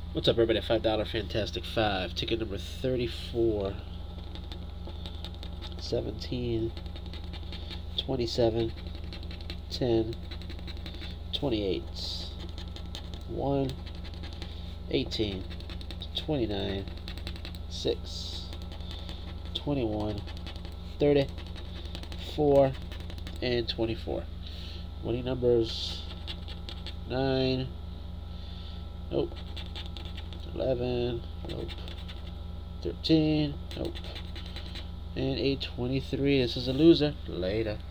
What's up, everybody? $5 Fantastic Five. Ticket number 34. 17. 27. 10. 28. 1. 18. 29. 6. 21. 30. 4. And 24. Winning numbers 9. Nope. 11, nope. 13, nope. And a 23. This is a loser. Later.